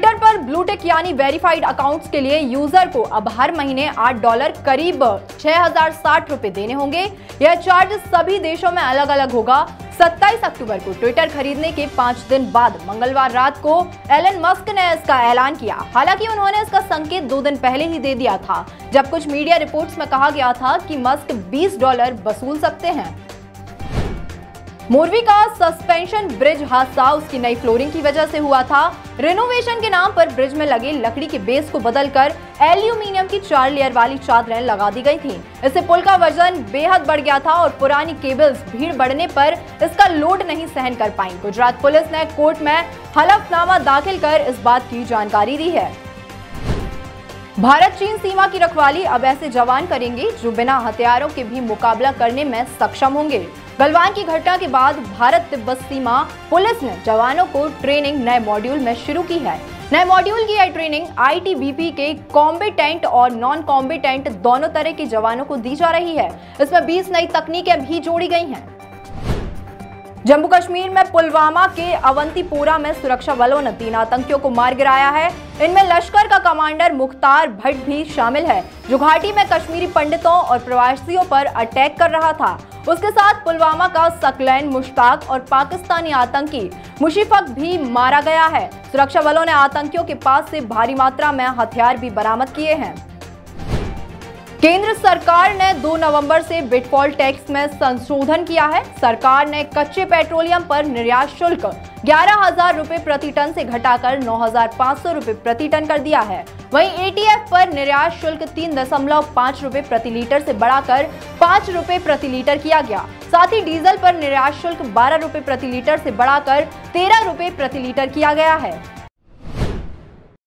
Twitter पर blue tick यानी verified accounts के लिए यूजर को अब हर महीने $8 करीब 6060 रुपए देने होंगे। यह चार्ज सभी देशों में अलग अलग होगा। 27 अक्टूबर को ट्विटर खरीदने के 5 दिन बाद मंगलवार रात को एलन मस्क ने इसका ऐलान किया। हालांकि उन्होंने इसका संकेत 2 दिन पहले ही दे दिया था, जब कुछ मीडिया रिपोर्ट्स में कहा गया था कि मस्क $20 वसूल सकते हैं। मोरवी का सस्पेंशन ब्रिज हादसा उसकी नई फ्लोरिंग की वजह से हुआ था। रिनोवेशन के नाम पर ब्रिज में लगे लकड़ी के बेस को बदलकर एल्यूमिनियम की 4 लेयर वाली चादरें लगा दी गई थी। इससे पुल का वजन बेहद बढ़ गया था और पुरानी केबल्स भीड़ बढ़ने पर इसका लोड नहीं सहन कर पाई। गुजरात पुलिस ने कोर्ट में हलफनामा दाखिल कर इस बात की जानकारी दी है। भारत चीन सीमा की रखवाली अब ऐसे जवान करेंगे जो बिना हथियारों के भी मुकाबला करने में सक्षम होंगे। गलवान की घटना के बाद भारत तिब्बत सीमा पुलिस ने जवानों को ट्रेनिंग नए मॉड्यूल में शुरू की है। नए मॉड्यूल की यह ट्रेनिंग आईटीबीपी के कॉम्बेटेंट और नॉन कॉम्बेटेंट दोनों तरह के जवानों को दी जा रही है। इसमें 20 नई तकनीकें भी जोड़ी गई हैं। जम्मू कश्मीर में पुलवामा के अवंतीपोरा में सुरक्षा बलों ने 3 आतंकियों को मार गिराया है। इनमें लश्कर का कमांडर मुख्तार भट्ट भी शामिल है, जो घाटी में कश्मीरी पंडितों और प्रवासियों पर अटैक कर रहा था। उसके साथ पुलवामा का सकलैन मुश्ताक और पाकिस्तानी आतंकी मुशीफक भी मारा गया है। सुरक्षा बलों ने आतंकियों के पास से भारी मात्रा में हथियार भी बरामद किए हैं। केंद्र सरकार ने 2 नवंबर से विंडफॉल टैक्स में संशोधन किया है। सरकार ने कच्चे पेट्रोलियम पर निर्यात शुल्क 11,000 रुपए प्रति टन से घटाकर 9,500 रुपए प्रति टन कर दिया है। वहीं एटीएफ पर निर्यात शुल्क 3.5 रुपए प्रति लीटर से बढ़ाकर 5 रुपए प्रति लीटर किया गया। साथ ही डीजल पर निर्यात शुल्क 12 रुपए प्रति लीटर से बढ़ाकर 13 रुपए प्रति लीटर किया गया है।